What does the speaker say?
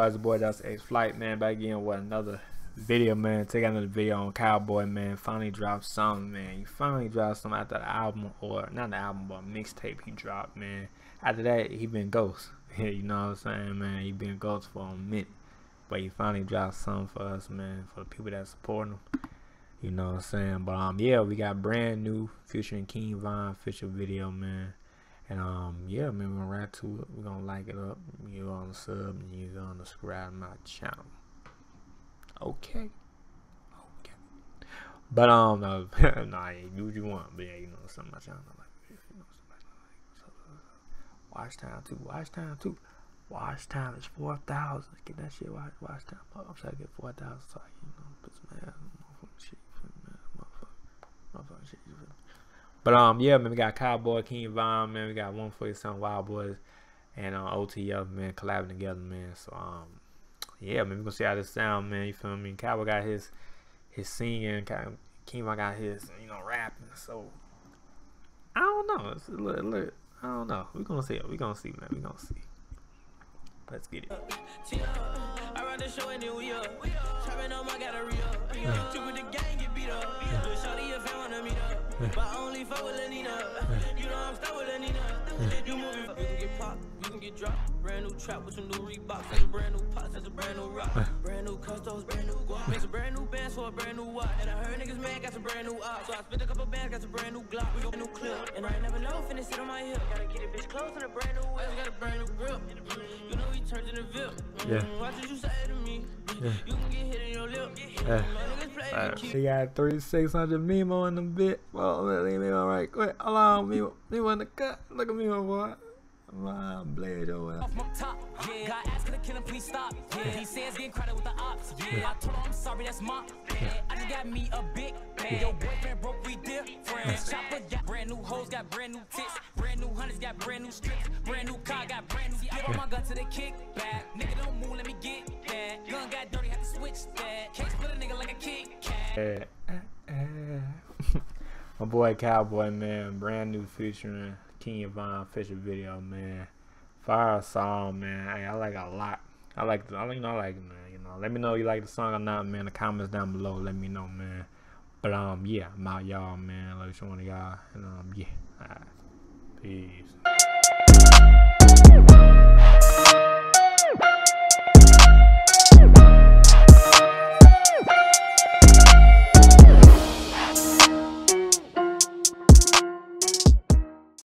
y'all? It's your boy Just X Flight, man. Back again with another video, man. Take another video on Calboy, man. Finally dropped something, man. He finally dropped something after the album, or not the album, but mixtape he dropped, man. After that, he been ghost. You know what I'm saying, man? He been ghost for a minute, but he finally dropped something for us, man. For the people that support him, you know what I'm saying. But yeah, we got brand new featuring King Von official video, man. And yeah, man, we're gonna ride to it. We're gonna like it up. You're on the sub and you're gonna subscribe to my channel. Okay. But nah, you do what you want, but yeah, you know, something my channel like this, you know, watch time too. Watch time is 4,000. Get that shit. Watch time. I'm trying to get 4,000. So you know, put some ass on motherfucking shit. Motherfucking shit. But yeah, man, we got Calboy, King Von, man. We got 147 Wild Boys and OTF, man, collabing together, man. So yeah, man, we gonna see how this sound, man. You feel me? Calboy got his singing, King Von got his, you know, rapping. So I don't know. It's a little, I don't know. We gonna see it. We gonna see, man. We gonna see. Let's get it. I run the show in New York. Trapping on my gallery up. Two with the gang get beat up. Shawty if I wanna meet up. But only fuck with Lenina. You know I'm stuck with Lenina. You moving, you can get popped, you can get dropped. Brand new trap with some new Reeboks. That's a brand new pot, that's a brand new rock. Brand new customs, brand new guap. Makes a brand new bands for a brand new WOP. And I heard niggas mad, got some brand new ops. So I spent a couple bands, got some brand new Glock. We got a new clip. And I never know, finna sit on my hip. Gotta get a bitch close in a brand new way. Got a brand new grip. You know he turned in the VIP. Yeah. Watch what you say to me. Yeah. You can get hit in your lip. She got 3,600 Memo in the bit. Well, let me right quick. Hold on, Memo in the cut. Look at me, my boy. My blade over. Off my top, yeah. Got asked, could I kill him, please stop. Yeah. He says getting credit with the ops. Yeah. I told him I'm sorry, that's my bad. I just got me a big bag. Your boyfriend broke, we different. Chopper got brand new hoes, got brand new tits. Brand new hunters, got brand new strips. Brand new car, got brand new. Get on my gun to the kickback. Nigga don't move, let me get that. Gun got dirty, have to switch that. Can't split a nigga like a Kit Kat. My boy Calboy, man, brand new featuring King Von official video, man. Fire song, man. Hey, I like it a lot. I like it, man. You know, let me know if you like the song or not, man. The comments down below, let me know, man. But yeah, I'm out, y'all, man. Love each one of y'all, and yeah, alright, peace.